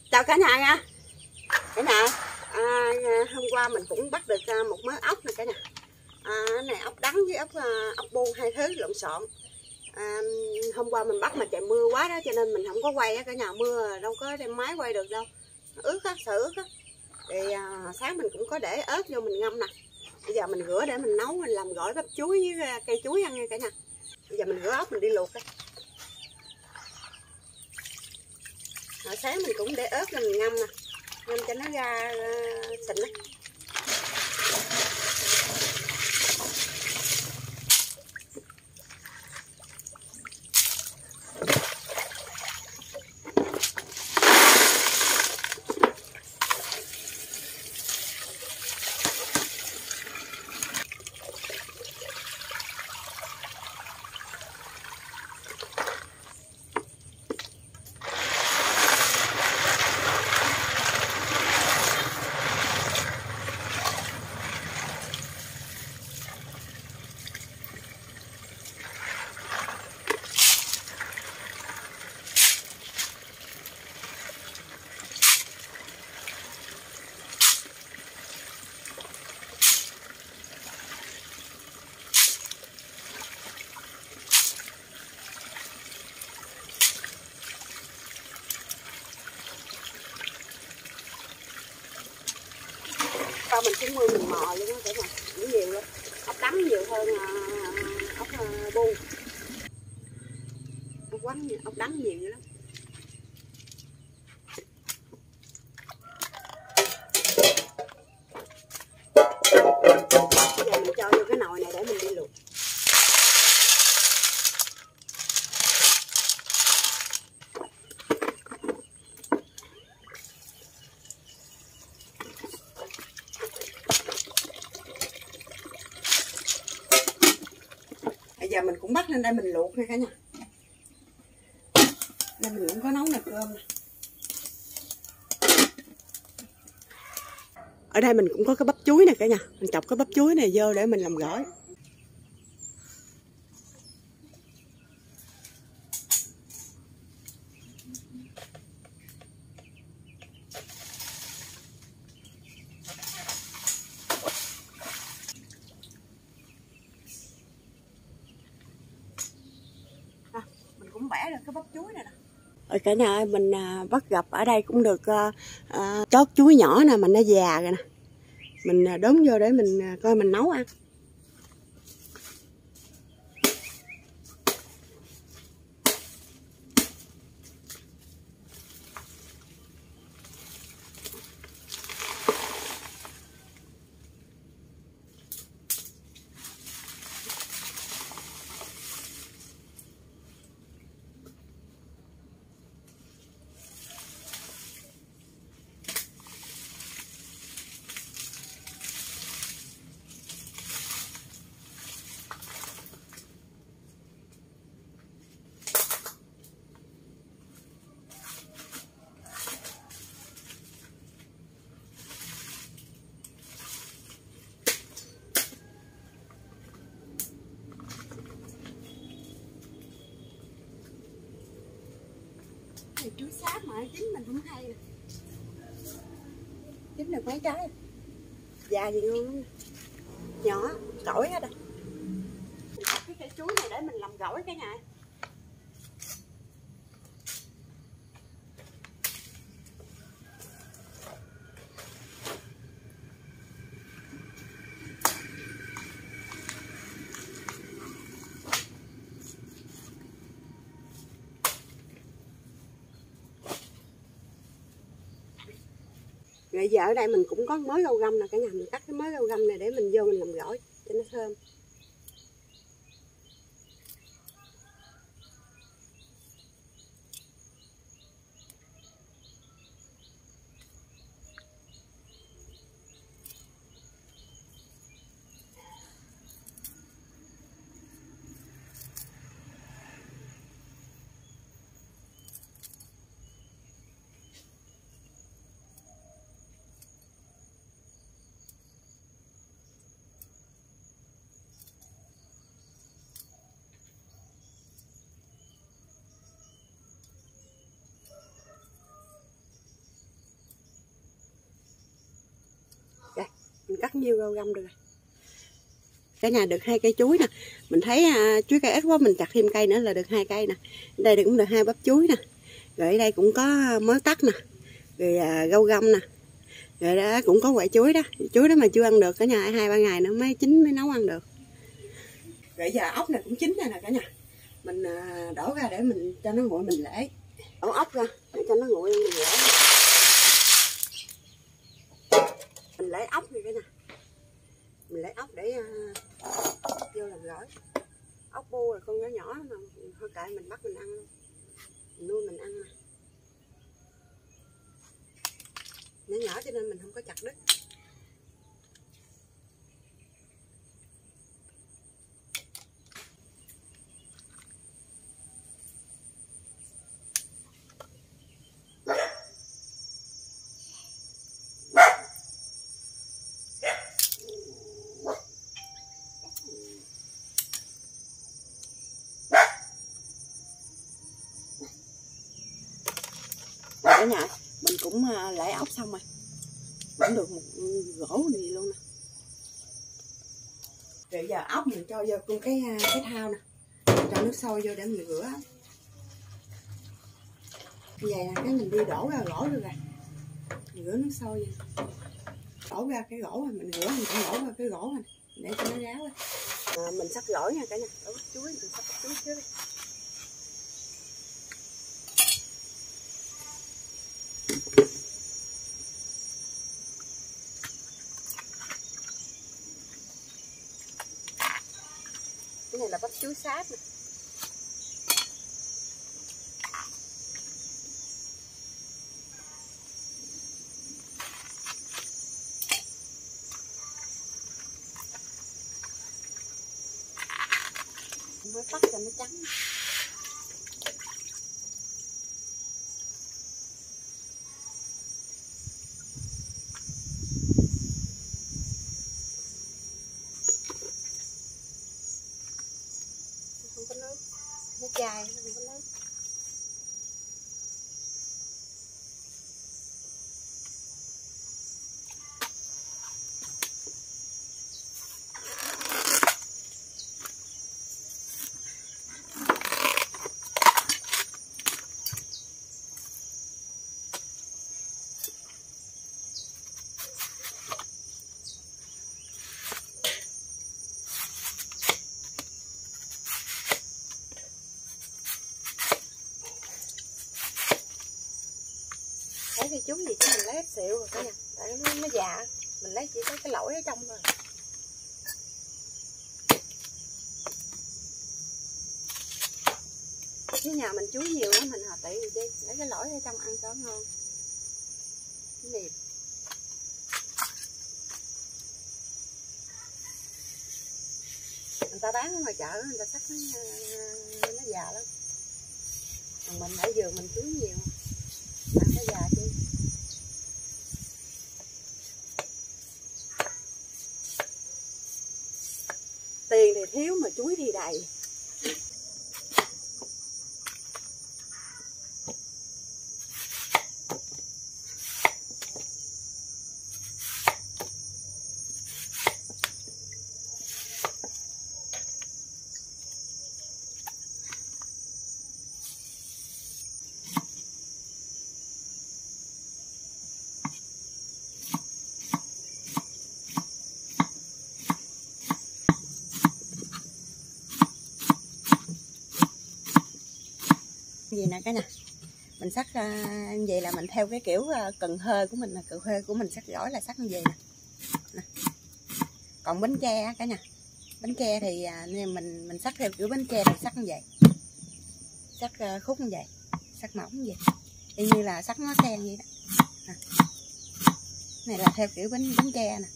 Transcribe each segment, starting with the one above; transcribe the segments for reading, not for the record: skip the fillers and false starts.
Chào cả nhà nha. Cả nhà, hôm qua mình cũng bắt được một mớ ốc nè cả nhà. Cái này ốc đắng với ốc bu hai thứ lộn xộn. Hôm qua mình bắt mà trời mưa quá đó cho nên mình không có quay á cả nhà, mưa đâu có đem máy quay được đâu. Ướt á, sợ ướt á. Thì sáng mình cũng có để ớt vô mình ngâm nè. Bây giờ mình rửa để mình nấu, mình làm gỏi bắp chuối với cây chuối ăn nha cả nhà. Bây giờ mình rửa ốc mình đi luộc đây. Sáng mình cũng để ớt lên mình ngâm nè, ngâm cho nó ra xịn á. Sau mình cũng mưa mình mò luôn á cả nhà, cũng nhiều lắm. Ốc đắng nhiều hơn ốc bu. Ốc đắng nhiều dữ lắm. Bây giờ mình cho vô cái nồi này để mình đi luộc. Bây giờ mình cũng bắt lên đây mình luộc nha cả nhà. Đây mình cũng có nấu nồi cơm nè. Ở đây mình cũng có cái bắp chuối nè cả nhà. Mình chọc cái bắp chuối này vô để mình làm gỏi. Mình cũng bẻ được cái bắp chuối này nè. Rồi cả nhà ơi, mình bắt gặp ở đây cũng được chót chuối nhỏ nè mà nó già rồi nè. Mình đốn vô để mình coi mình nấu ăn. Chuối sáp mà chín mình cũng hay nè. Chín được mấy trái già gì luôn, nhỏ cỗi hết rồi. Mình cắt cái cây chuối này để mình làm gỏi cả nhà. Rồi giờ ở đây mình cũng có mớ rau găm nè cả nhà, mình cắt cái mớ rau găm này để mình vô mình làm gỏi cho nó thơm. cắt nhiêu rau găm được rồi. Cả nhà được 2 cây chuối nè. Mình thấy chuối cây ít quá, mình chặt thêm cây nữa là được 2 cây nè. Đây cũng được 2 bắp chuối nè. Rồi ở đây cũng có mớ tắc nè. Rồi rau găm nè. Rồi đó cũng có quả chuối đó. Chuối đó mà chưa ăn được cả nhà, 2-3 ngày nữa mới chín mới nấu ăn được. Rồi giờ ốc này cũng chín rồi nè cả nhà. Mình đổ ra để mình cho nó nguội mình lễ. Đổ ốc ra để cho nó nguội mình lễ. Mình lấy ốc này cả nhà. Mình lấy ốc để vô làm gỏi. Ốc bu là con nhỏ nhỏ mà thôi kệ mình bắt mình ăn luôn. Mình nuôi mình ăn mà. Nhỏ nhỏ cho nên mình không có chặt đứt. Cả nhà mình cũng lấy ốc xong rồi, cũng được một gỗ gì luôn nè. Rồi giờ ốc mình cho vô con cái thau nè, cho nước sôi vô để mình rửa. Vậy là cái mình đi đổ ra gỗ được rồi, mình rửa nước sôi vậy. Đổ ra cái gỗ rồi mình rửa, mình cũng đổ ra cái gỗ này để cho nó ráo á. Mình sắp gỏi nha cả nhà, đổ chuối, mình sắp chuối trước đi. Cái này là bắp chuối sáp nè. Mới tắt cho nó trắng. Không có nước, nó chai nó không có nước. Lấy cái chuối gì chứ mình lấy ít xịu rồi cả nhà, tại nó già, mình lấy chỉ có cái lỗi ở trong thôi. Chứ nhà mình chuối nhiều lắm mình tiện gì đi, lấy cái lỗi ở trong ăn cho ngon. Mềm. Người ta bán ở ngoài chợ người ta xách nó già lắm. Còn mình ở vườn mình chuối nhiều, ăn nó già chứ. Tiền thì thiếu mà chuối thì đầy. Gì nè cả nhà, mình sắc vậy là mình theo cái kiểu Cần Thơ của mình, là Cần Thơ của mình sắc gỏi là sắc như vậy nè. Còn bánh tre cả nhà, bánh tre thì mình sắc theo kiểu bánh tre thì sắc như vậy, sắc khúc như vậy, sắc mỏng như vậy, y như là sắc nó sen vậy đó. Này là theo kiểu bánh tre nè.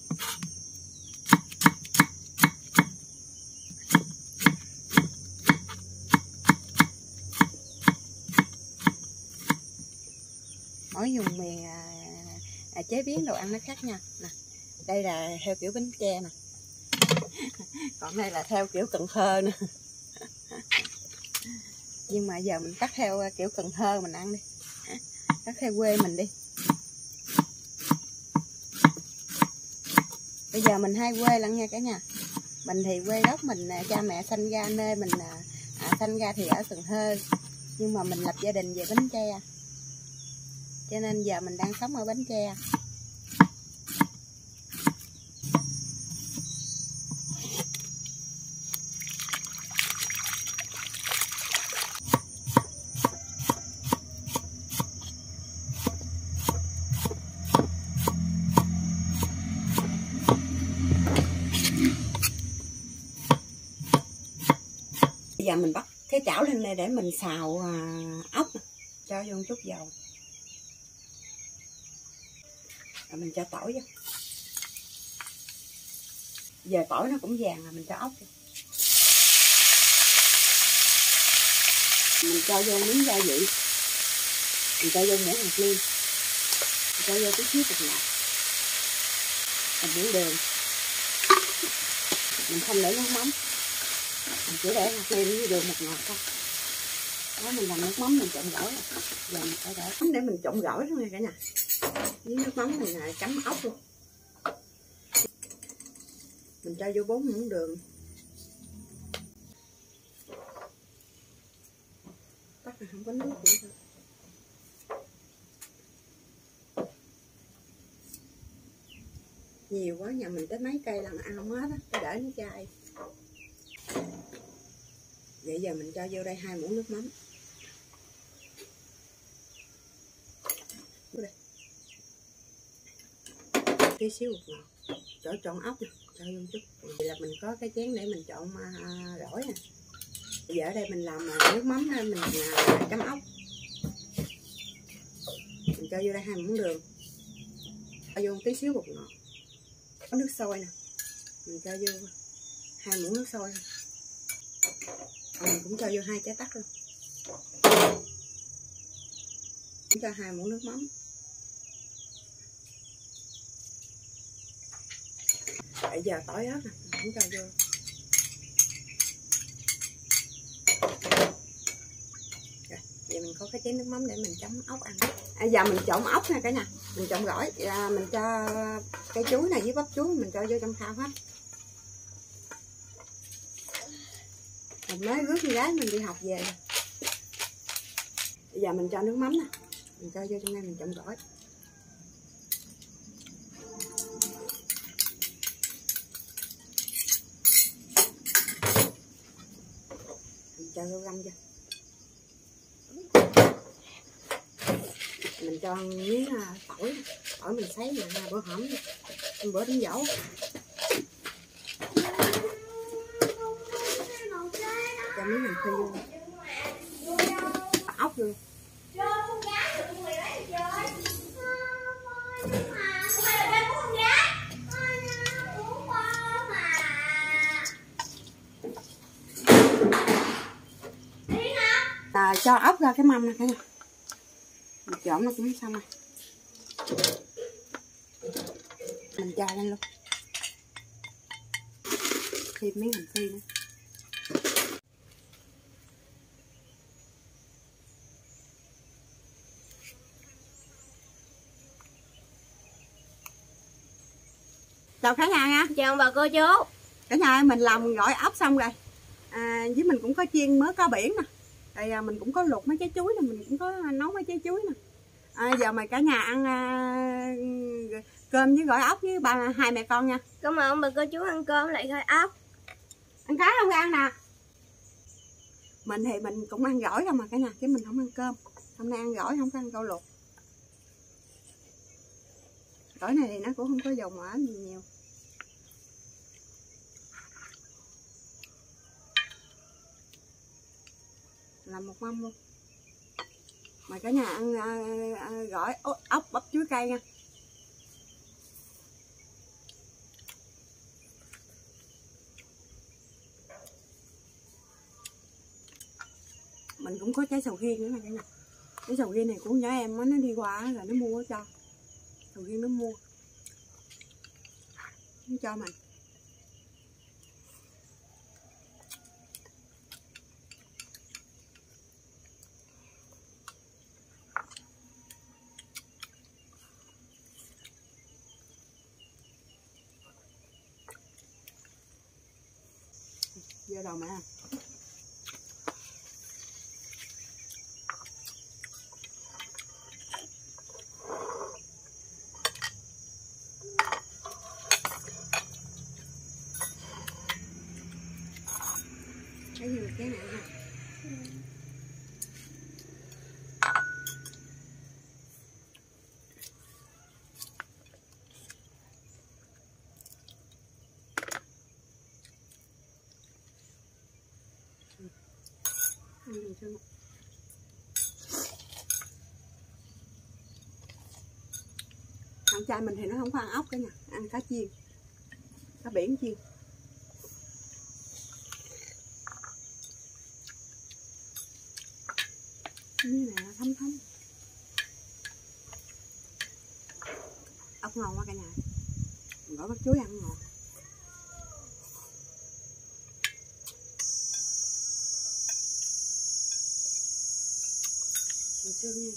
Mỗi vùng miền chế biến đồ ăn nó khác nhau nè. Đây là theo kiểu bánh tre nè, còn đây là theo kiểu Cần Thơ nữa. Nhưng mà giờ mình cắt theo kiểu Cần Thơ mình ăn đi, cắt theo quê mình đi. Bây giờ mình hai quê lận nha cả nhà. Mình thì quê gốc mình, cha mẹ sanh ra nơi mình sanh ra thì ở Cần Thơ, nhưng mà mình lập gia đình về Bến Tre, cho nên giờ mình đang sống ở Bến Tre. Bây giờ mình bắt cái chảo lên đây để mình xào ốc, cho vô một chút dầu, rồi mình cho tỏi vô. Giờ tỏi nó cũng vàng rồi, mình cho ốc vô. Mình cho vô miếng gia vị, mình cho vô muỗng hạt nêm, mình cho vô tí xíu bột ngọt, một muỗng đường. Mình không để nước mắm, mình chỉ để hạt nêm với đường, bột ngọt thôi. Đó, mình làm nước mắm mình trộn gỏi rồi. Giờ mình phải để để mình trộn gỏi luôn nha cả nhà. Với nước mắm mình chấm ốc luôn. Mình cho vô 4 muỗng đường. Bắt là không có nước nữa thôi. Nhiều quá, nhà mình tới mấy cây lần ăn không hết á, phải để nó chai. Vậy giờ mình cho vô đây 2 muỗng nước mắm. Tí xíu bột ngọt, trộn ốc nè, cho vô chút. Vậy là mình có cái chén để mình trộn gỏi nè. Bây giờ ở đây mình làm nước mắm nên mình chấm ốc. Mình cho vô đây 2 muỗng đường, cho vô một tí xíu bột ngọt, có nước sôi nè, mình cho vô 2 muỗng nước sôi. Mình cũng cho vô 2 trái tắc luôn, cũng cho 2 muỗng nước mắm. Bây giờ tỏi ớt nè, mình cũng cho vô. Rồi, vậy mình có cái chén nước mắm để mình chấm ốc ăn. Giờ mình trộn ốc nha cả nhà, mình trộn gỏi, mình cho cây chuối này với bắp chuối mình cho vô trong thau hết. Mình mới rước con gái mình đi học về. Bây giờ mình cho nước mắm nè, mình cho vô trong đây mình trộn gỏi. Mình cho vô găm vô. Mình cho miếng tỏi mình sấy mà bữa hổm, bữa đánh dỗ. Cho miếng hành phi vô, ốc vô. Cho ốc ra cái mâm này cả nhà. Mình trộn nó cũng xong rồi. Mình cho lên luôn. Thêm miếng hành phi nữa. Chào cả nhà nha. Chào bà cô chú. Cả nhà mình làm gỏi ốc xong rồi. Với mình cũng có chiên mớ cá biển nè. Rồi mình cũng có luộc mấy trái chuối nè, mình cũng có nấu mấy trái chuối nè. Giờ mời cả nhà ăn cơm với gỏi ốc với hai mẹ con nha. Cảm ơn bà cô chú ăn cơm lại gỏi ốc. Ăn cái không ăn nè. Mình thì mình cũng ăn gỏi không mà cả nhà, chứ mình không ăn cơm. Hôm nay ăn gỏi không có ăn cau luộc. Gỏi này thì nó cũng không có dầu mỡ gì nhiều. Làm một mâm luôn. Mời cả nhà ăn gỏi ốc bắp chuối cay nha. Mình cũng có trái sầu riêng nữa nè cả nhà. Cái sầu riêng này của nhỏ em nó đi qua rồi nó mua cho. Sầu riêng nó mua. Nó cho mình. Vô đầu mẹ. Cái gì cái này ha. Ăn trai mình thì nó không có ăn ốc cả nhà, ăn cá chiên, cá biển chiên. Như này thấm thấm. Ốc ngon quá cả nhà, mình gọi bác chuối ăn ngon. Xương nha.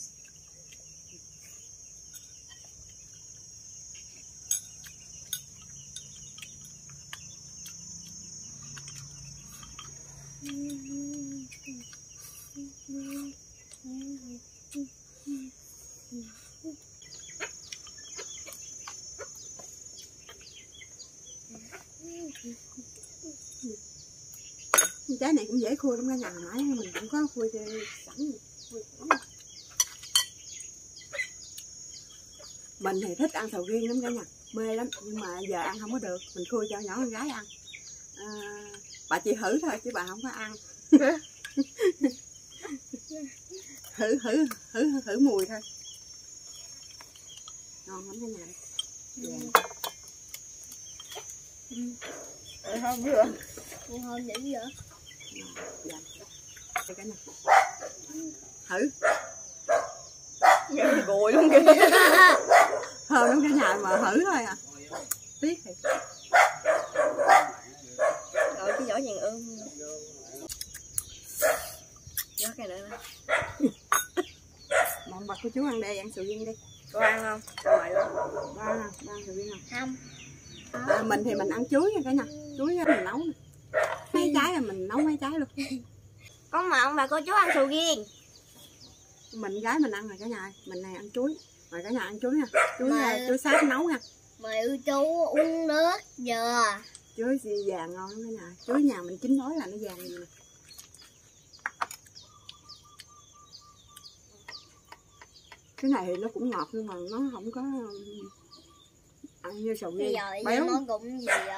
Trái này cũng dễ khui lắm cả nhà, nãy mình cũng có khui sẵn. Mình thì thích ăn sầu riêng lắm cả nhà, mê lắm, nhưng mà giờ ăn không có được, mình khui cho nhỏ con gái ăn. Bà chỉ thử thôi chứ bà không có ăn. thử mùi thôi. Ngon lắm cả nhà. Không được. Ngon dữ vậy. Dạ. Đây cả nhà. Thử. Nghe gùi luôn kìa. Thơm lắm cả nhà mà thử thôi à. Tiếc thì. Rồi cái vỏ vàng ươm. Vỏ cái nữa nè. Mong bà cô chú ăn đây, ăn sầu riêng đi. Cô ăn không? Rồi luôn. Ba ăn sầu riêng không? Không. Mình thì mình ăn chuối nha cả nhà. Chuối mình nấu nè. Mấy trái là mình nấu mấy trái luôn. Con mà ông bà cô chú ăn sầu riêng. Mình gái mình ăn rồi cả nhà, mình này ăn chuối. Rồi cả nhà ăn chuối nha. Chuối sáp nấu nha. Mời chú uống nước dừa. Chuối vàng ngon lắm cả nhà. Chuối nhà mình chín mối là nó vàng gì nè. Cái này thì nó cũng ngọt nhưng mà nó không có ăn như sầu riêng. Béo. Món cũng gì vậy?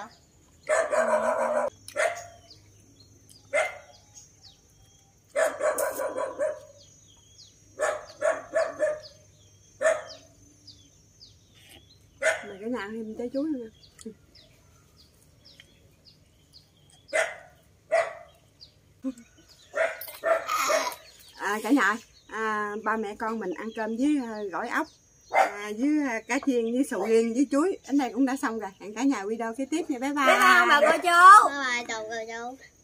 Mà cái nhà ăn thêm trái chuối nữa nè. Cả nhà, ba mẹ con mình ăn cơm với gỏi ốc, với cá chiên, với sầu riêng, với chuối. Đến đây cũng đã xong rồi. Hẹn cả nhà video kế tiếp nha. Bye bye. Bye bye bà cô chú. Bye bye chào cô chú.